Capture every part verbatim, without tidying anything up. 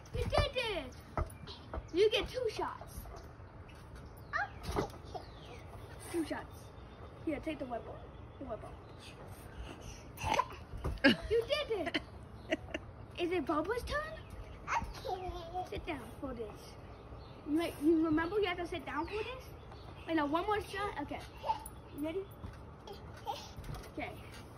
You did it! You get two shots. Two shots. Here, take the weapon. The weapon. You did it! Is it Bubba's turn? Sit down for this. You, you remember you have to sit down for this? Wait, no, one more shot? Okay. You ready? Okay.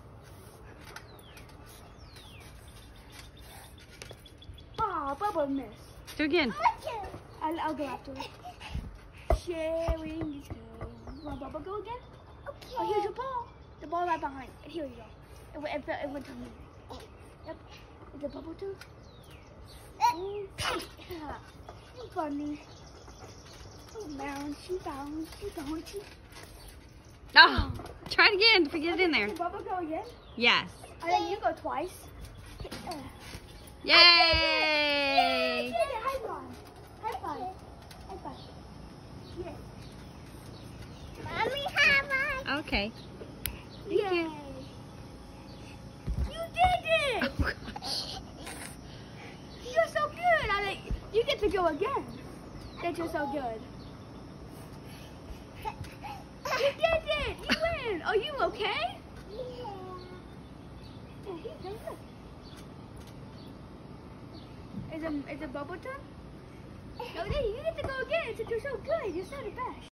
Oh, Bubba missed. Do again. I'll, I'll go after it. Sharing this game. Want Bubba go again? Okay. Oh, here's your ball. The ball right behind. Here you go. It, went- it, it went to me. Yep. Is it Bubba too? Oh, yeah. You funny. Oh, bounce, she bounce, she bounce. She... Oh, try it again to get it in there. Did Bubba go again? Yes. I think you go twice. Uh, Yay! Yay! High five. High five. High five. Yes. Mommy, high five. Okay. Yay! You. you did it! Oh, gosh. You're so good. I like. You get to go again. That you're so good. You did it! You win! Are you okay? Yeah. Yeah, he's done good. Is it, is it Bubba turn? No, you get to go again since you're so good. You're so the best.